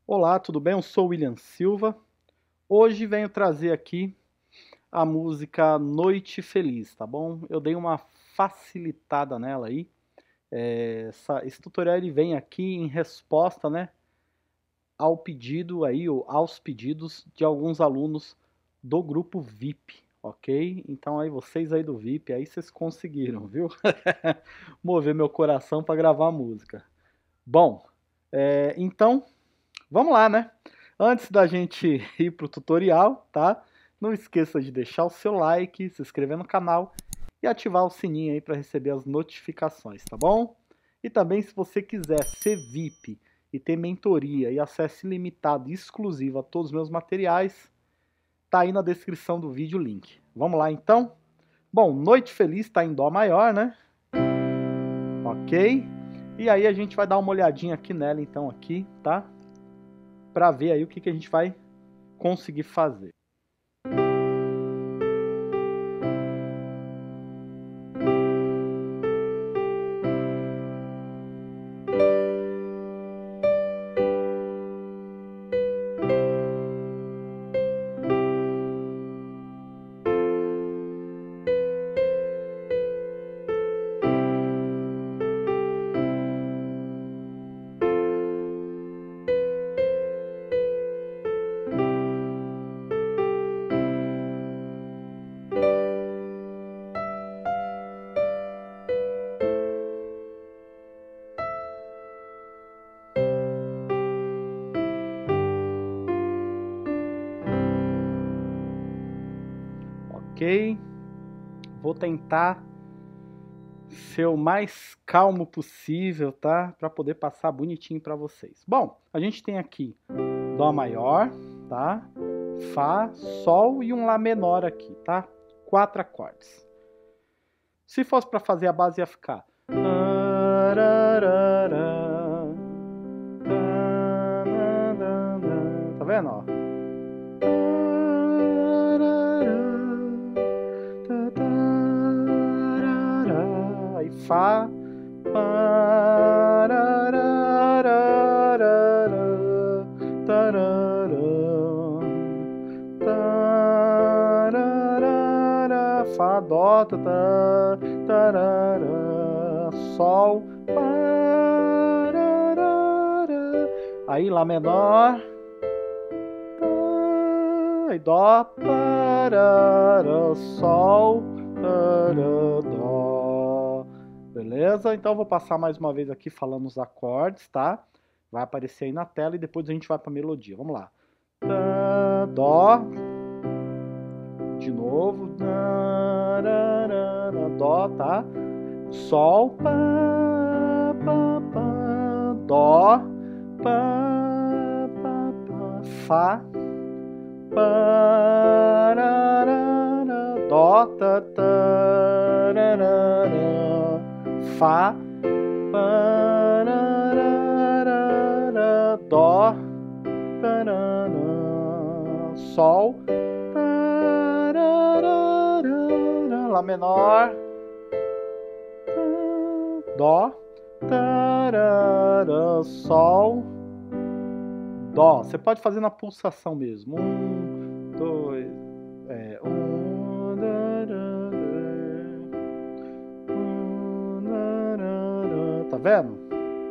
Olá, tudo bem? Eu sou o William Silva. Hoje venho trazer aqui a música Noite Feliz, tá bom? Eu dei uma facilitada nela aí. Esse tutorial ele vem aqui em resposta, né, ao pedido aí, ou aos pedidos de alguns alunos do grupo VIP, ok? Então aí vocês aí do VIP, aí vocês conseguiram, viu? Mover meu coração para gravar a música. Bom, então vamos lá, né? Antes da gente ir pro tutorial, tá? Não esqueça de deixar o seu like, se inscrever no canal e ativar o sininho aí para receber as notificações, tá bom? E também se você quiser ser VIP e ter mentoria e acesso ilimitado e exclusivo a todos os meus materiais, tá aí na descrição do vídeo o link. Vamos lá então? Bom, Noite Feliz tá em Dó maior, né? Ok? E aí a gente vai dar uma olhadinha aqui nela então aqui, tá? Para ver aí o que a gente vai conseguir fazer. Ok? Vou tentar ser o mais calmo possível, tá? Para poder passar bonitinho para vocês. Bom, a gente tem aqui Dó maior, tá? Fá, Sol e um Lá menor aqui, tá? 4 acordes. Se fosse para fazer a base ia ficar... Tá vendo, ó? Aí Fá, Fá, Dó, Sol, aí Lá menor, aí Dó, Sol, Dó. Beleza? Então eu vou passar mais uma vez aqui falando os acordes, tá? Vai aparecer aí na tela e depois a gente vai para a melodia. Vamos lá. Dó. De novo. Dó, tá? Sol. Dó. Fá. Dó. Fá. Dó. Sol. Lá menor. Dó. Sol. Dó. Você pode fazer na pulsação mesmo. 1, 2, 1, tá vendo?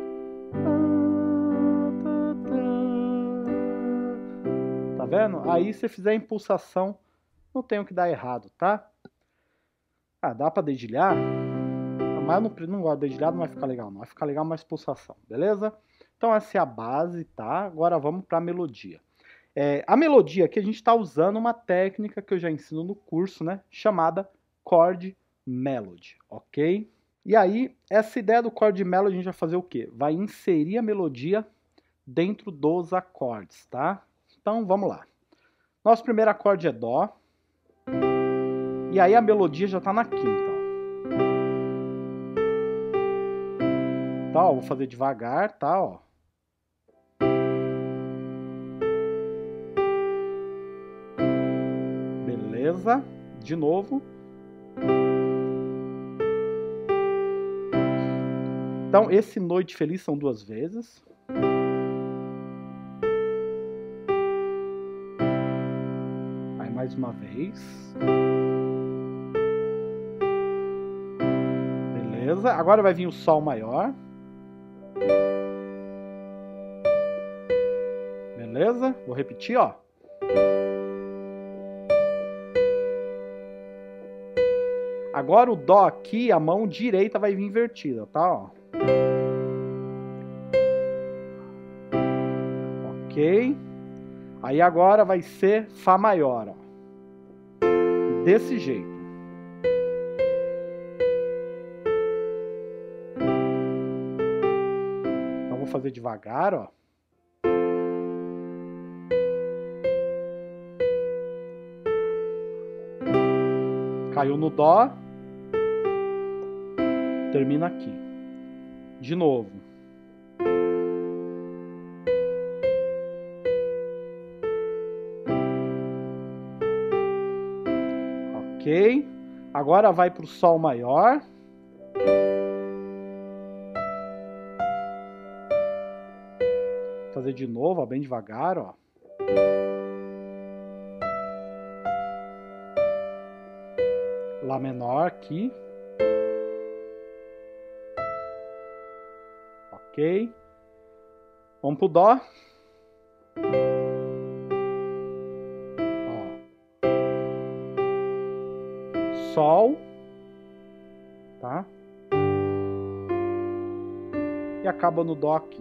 Tá vendo? Aí se fizer em pulsação, não tem o que dar errado, tá? Ah, dá pra dedilhar? Mas eu não gosto de dedilhar, não vai ficar legal não. Vai ficar legal mais pulsação, beleza? Então essa é a base, tá? Agora vamos pra melodia. A melodia aqui a gente tá usando uma técnica que eu já ensino no curso, né? Chamada Chord Melody, ok? E aí, essa ideia do Chord Melody a gente vai fazer o quê? Vai inserir a melodia dentro dos acordes, tá? Então vamos lá. Nosso primeiro acorde é Dó. E aí a melodia já tá na quinta, ó. Tá, ó, vou fazer devagar, tá, ó. Beleza? De novo. Então, esse Noite Feliz são 2 vezes. mais uma vez. Beleza, agora vai vir o Sol maior. Beleza, vou repetir, ó. Agora o Dó aqui, a mão direita vai vir invertida, tá? Ó. Ok. Aí agora vai ser Fá maior, ó. Desse jeito. Então vou fazer devagar, ó. Caiu no Dó. Termina aqui. De novo. Ok. Agora vai para o Sol maior. Vou fazer de novo, ó, bem devagar, ó. Lá menor aqui. Ok. Vamos pro Dó. Ó. Sol. Tá? E acaba no Dó aqui.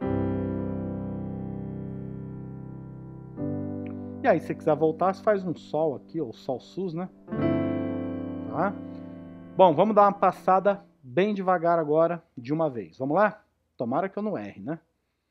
E aí, se você quiser voltar, você faz um Sol aqui, ou Sol sus, né? Tá? Bom, vamos dar uma passada bem devagar agora, de uma vez. Vamos lá? Tomara que eu não erre, né?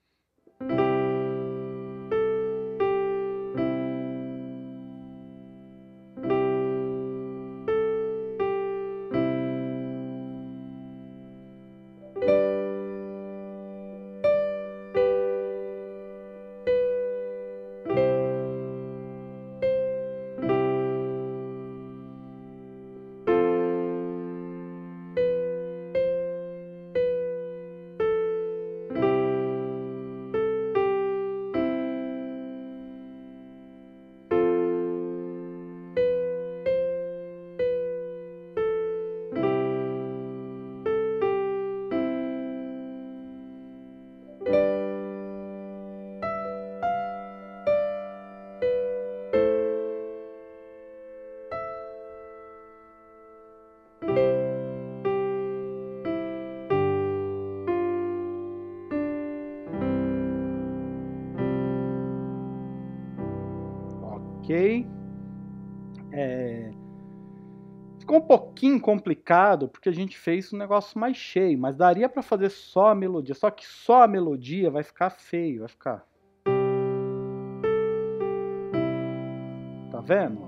Ok. Ficou um pouquinho complicado porque a gente fez um negócio mais cheio, mas daria para fazer só a melodia. Só que só a melodia vai ficar feio, vai ficar. Tá vendo?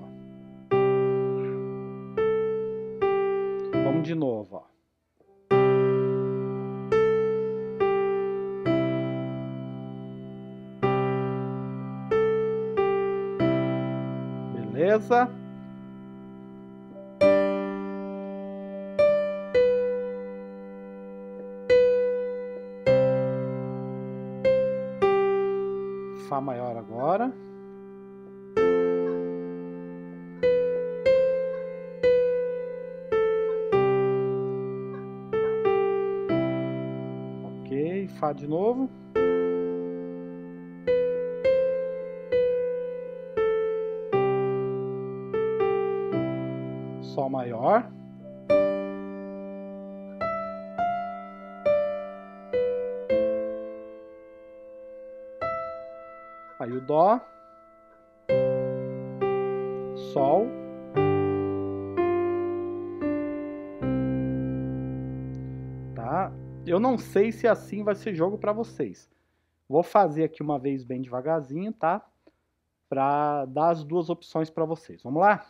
Vamos de novo, ó. Beleza? Fá maior agora. Ok, Fá de novo. Sol maior. Aí o Dó. Sol. Tá? Eu não sei se assim vai ser jogo para vocês. Vou fazer aqui uma vez bem devagarzinho, tá? Para dar as duas opções para vocês. Vamos lá?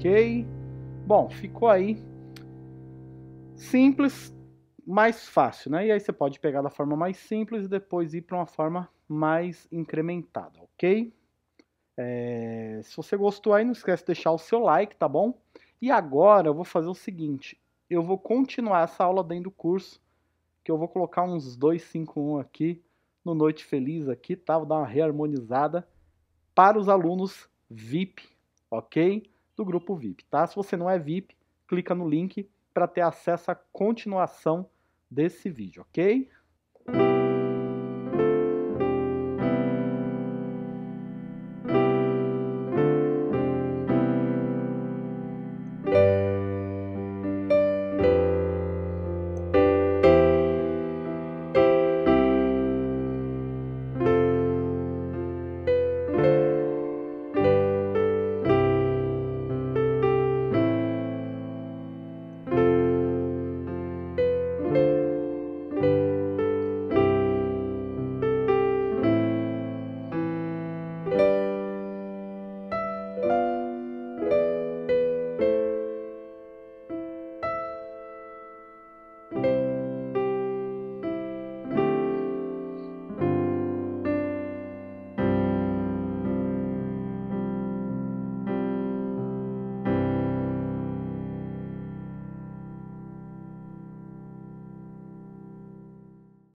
ok? Bom, ficou aí simples, mais fácil, né? E aí você pode pegar da forma mais simples e depois ir para uma forma mais incrementada, ok? Se você gostou aí, não esquece de deixar o seu like, tá bom? E agora eu vou fazer o seguinte, eu vou continuar essa aula dentro do curso, que eu vou colocar uns 251 aqui, no Noite Feliz aqui, tá? Vou dar uma reharmonizada para os alunos VIP, ok? Do grupo VIP, tá? Se você não é VIP, clica no link para ter acesso à continuação desse vídeo, ok?